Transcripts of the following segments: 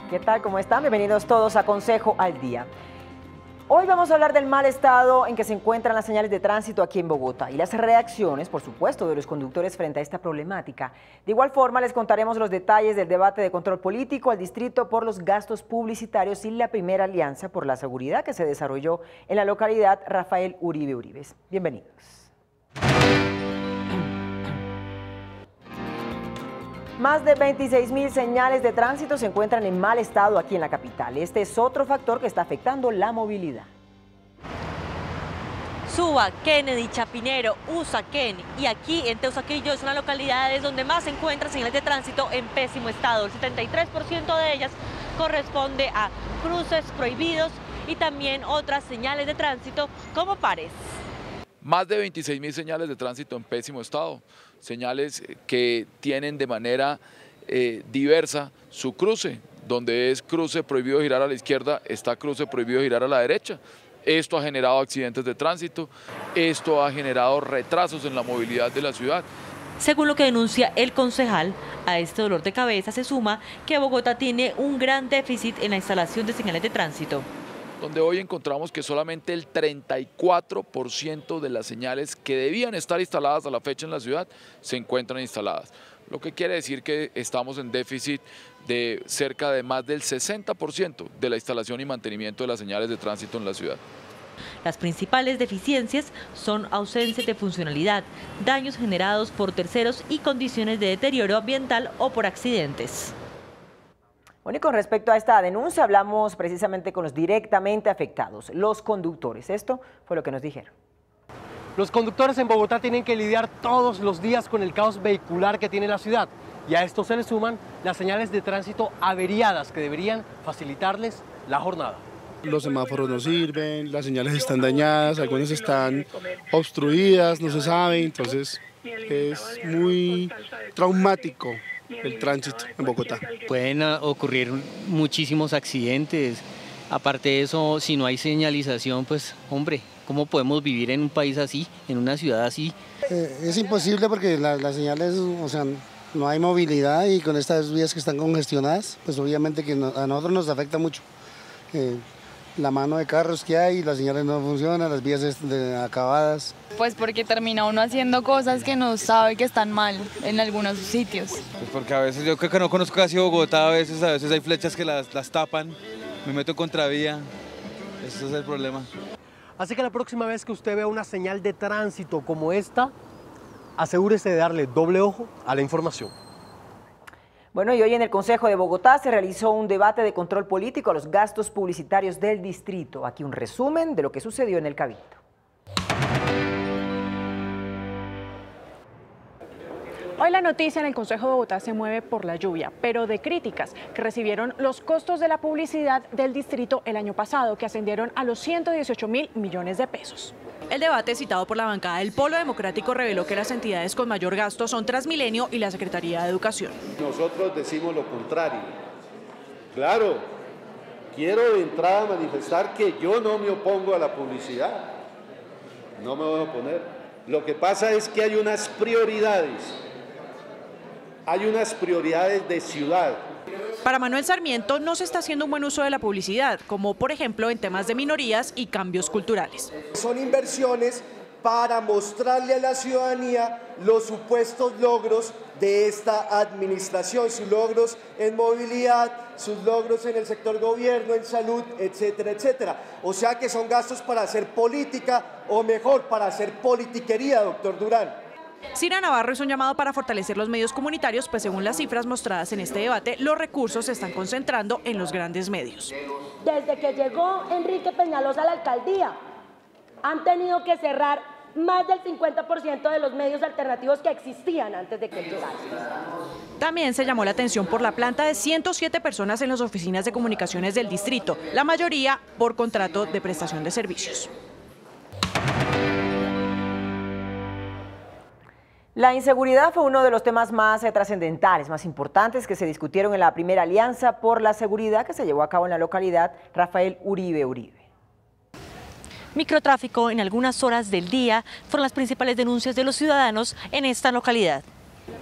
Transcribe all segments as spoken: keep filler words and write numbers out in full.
¿Qué tal? ¿Cómo están? Bienvenidos todos a Consejo al Día. Hoy vamos a hablar del mal estado en que se encuentran las señales de tránsito aquí en Bogotá y las reacciones, por supuesto, de los conductores frente a esta problemática. De igual forma, les contaremos los detalles del debate de control político al distrito por los gastos publicitarios y la primera alianza por la seguridad que se desarrolló en la localidad Rafael Uribe Uribes. Bienvenidos. Más de veintiséis mil señales de tránsito se encuentran en mal estado aquí en la capital. Este es otro factor que está afectando la movilidad. Suba, Kennedy, Chapinero, Usaquén y aquí en Teusaquillo son las localidades donde más se encuentran señales de tránsito en pésimo estado. El setenta y tres por ciento de ellas corresponde a cruces prohibidos y también otras señales de tránsito como pares. Más de veintiséis mil señales de tránsito en pésimo estado, señales que tienen de manera eh, diversa su cruce, donde es cruce prohibido girar a la izquierda, está cruce prohibido girar a la derecha. Esto ha generado accidentes de tránsito, esto ha generado retrasos en la movilidad de la ciudad. Según lo que denuncia el concejal, a este dolor de cabeza se suma que Bogotá tiene un gran déficit en la instalación de señales de tránsito, donde hoy encontramos que solamente el treinta y cuatro por ciento de las señales que debían estar instaladas a la fecha en la ciudad se encuentran instaladas. Lo que quiere decir que estamos en déficit de cerca de más del sesenta por ciento de la instalación y mantenimiento de las señales de tránsito en la ciudad. Las principales deficiencias son ausencia de funcionalidad, daños generados por terceros y condiciones de deterioro ambiental o por accidentes. Bueno, y con respecto a esta denuncia hablamos precisamente con los directamente afectados, los conductores. Esto fue lo que nos dijeron. Los conductores en Bogotá tienen que lidiar todos los días con el caos vehicular que tiene la ciudad. Y a esto se le suman las señales de tránsito averiadas que deberían facilitarles la jornada. Los semáforos no sirven, las señales están dañadas, algunas están obstruidas, no se sabe, entonces es muy traumático el tránsito en Bogotá. Pueden ocurrir muchísimos accidentes. Aparte de eso, si no hay señalización, pues hombre, ¿cómo podemos vivir en un país así, en una ciudad así? Eh, es imposible porque la, las señales, o sea, no hay movilidad y con estas vías que están congestionadas, pues obviamente que no, a nosotros nos afecta mucho. Eh, la mano de carros que hay, las señales no funcionan, las vías de, acabadas. Pues porque termina uno haciendo cosas que no sabe que están mal en algunos sitios. Pues porque a veces yo creo que no conozco casi Bogotá, a veces, a veces hay flechas que las, las tapan, me meto en contravía, ese es el problema. Así que la próxima vez que usted vea una señal de tránsito como esta, asegúrese de darle doble ojo a la información. Bueno, y hoy en el Consejo de Bogotá se realizó un debate de control político a los gastos publicitarios del distrito. Aquí un resumen de lo que sucedió en el Cabildo. Hoy la noticia en el Consejo de Bogotá se mueve por la lluvia, pero de críticas que recibieron los costos de la publicidad del distrito el año pasado, que ascendieron a los ciento dieciocho mil millones de pesos. El debate citado por la bancada del Polo Democrático reveló que las entidades con mayor gasto son Transmilenio y la Secretaría de Educación. Nosotros decimos lo contrario. Claro, quiero de entrada manifestar que yo no me opongo a la publicidad. No me voy a oponer. Lo que pasa es que hay unas prioridades. Hay unas prioridades de ciudad. Para Manuel Sarmiento no se está haciendo un buen uso de la publicidad, como por ejemplo en temas de minorías y cambios culturales. Son inversiones para mostrarle a la ciudadanía los supuestos logros de esta administración, sus logros en movilidad, sus logros en el sector gobierno, en salud, etcétera, etcétera. O sea que son gastos para hacer política, o mejor, para hacer politiquería, doctor Durán. Cira Navarro hizo un llamado para fortalecer los medios comunitarios, pues según las cifras mostradas en este debate, los recursos se están concentrando en los grandes medios. Desde que llegó Enrique Peñalosa a la alcaldía, han tenido que cerrar más del cincuenta por ciento de los medios alternativos que existían antes de que llegara. También se llamó la atención por la planta de ciento siete personas en las oficinas de comunicaciones del distrito, la mayoría por contrato de prestación de servicios. La inseguridad fue uno de los temas más eh, trascendentales, más importantes que se discutieron en la primera alianza por la seguridad que se llevó a cabo en la localidad Rafael Uribe Uribe. Microtráfico en algunas horas del día fueron las principales denuncias de los ciudadanos en esta localidad.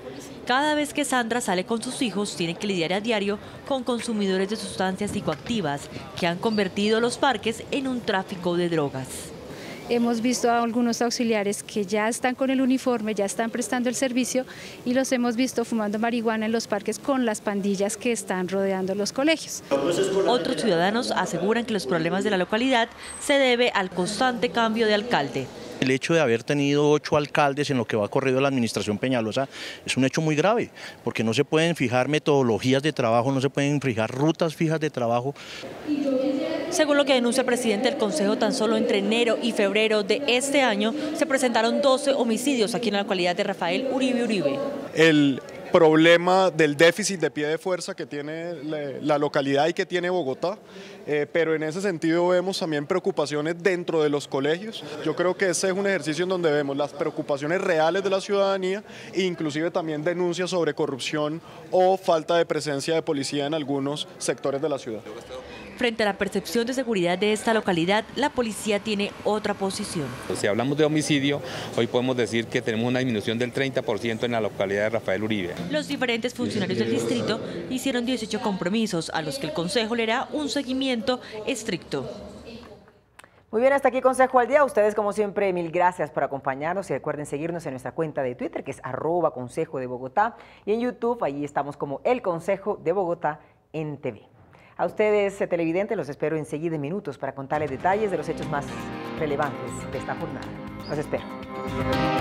Cada vez que Sandra sale con sus hijos, tiene que lidiar a diario con consumidores de sustancias psicoactivas que han convertido los parques en un tráfico de drogas. Hemos visto a algunos auxiliares que ya están con el uniforme, ya están prestando el servicio y los hemos visto fumando marihuana en los parques con las pandillas que están rodeando los colegios. Otros ciudadanos aseguran que los problemas de la localidad se debe al constante cambio de alcalde. El hecho de haber tenido ocho alcaldes en lo que va corrido la administración Peñalosa es un hecho muy grave, porque no se pueden fijar metodologías de trabajo, no se pueden fijar rutas fijas de trabajo. Según lo que denuncia el presidente del Consejo, tan solo entre enero y febrero de este año se presentaron doce homicidios aquí en la localidad de Rafael Uribe Uribe. El problema del déficit de pie de fuerza que tiene la localidad y que tiene Bogotá, eh, pero en ese sentido vemos también preocupaciones dentro de los colegios. Yo creo que ese es un ejercicio en donde vemos las preocupaciones reales de la ciudadanía e inclusive también denuncias sobre corrupción o falta de presencia de policía en algunos sectores de la ciudad. Frente a la percepción de seguridad de esta localidad, la policía tiene otra posición. Si hablamos de homicidio, hoy podemos decir que tenemos una disminución del treinta por ciento en la localidad de Rafael Uribe. Los diferentes funcionarios del distrito hicieron dieciocho compromisos a los que el Consejo le hará un seguimiento estricto. Muy bien, hasta aquí Consejo al Día. Ustedes, como siempre, mil gracias por acompañarnos y recuerden seguirnos en nuestra cuenta de Twitter, que es arroba Consejo de Bogotá, y en YouTube, allí estamos como El Consejo de Bogotá en T V. A ustedes, televidentes, los espero enseguida en minutos para contarles detalles de los hechos más relevantes de esta jornada. Los espero.